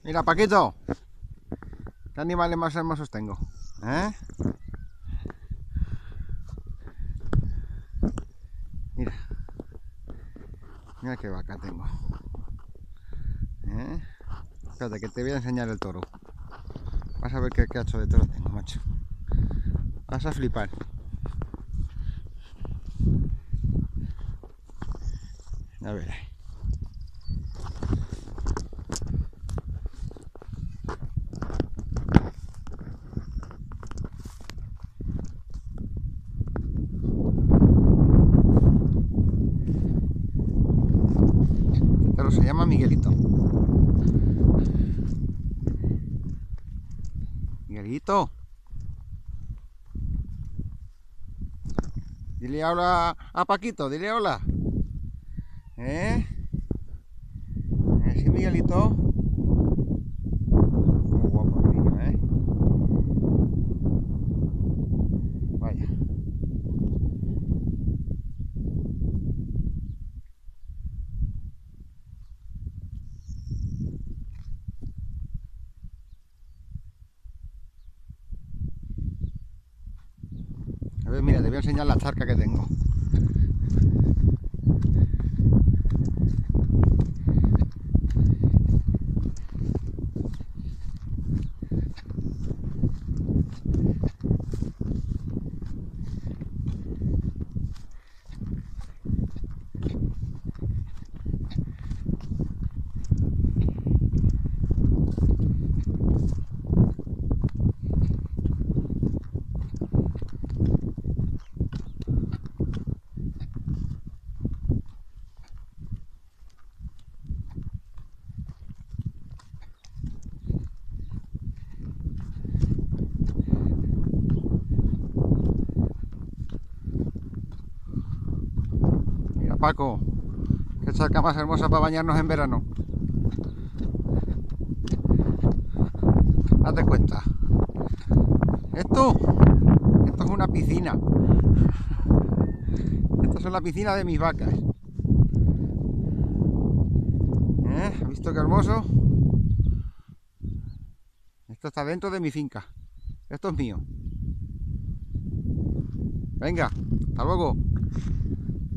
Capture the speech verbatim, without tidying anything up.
Mira, Paquito, ¿qué animales más hermosos tengo? ¿Eh? Mira, mira qué vaca tengo. ¿Eh? Espérate, que te voy a enseñar el toro. Vas a ver qué cacho de toro tengo, macho. Vas a flipar. A ver. Este toro se llama Miguelito. Miguelito. Dile hola a Paquito, dile hola. ¿Eh? ¿Eh? ¿Sí, Miguelito? Muy guapo el niño, ¿eh? Vaya. A ver, mira, te voy a enseñar la charca que tengo. Mira, Paco, qué charca más hermosa para bañarnos en verano. Date cuenta. Esto, esto es una piscina. Esta es la piscina de mis vacas. ¿Eh? ¿Has visto qué hermoso? Esto está dentro de mi finca. Esto es mío. Venga, hasta luego.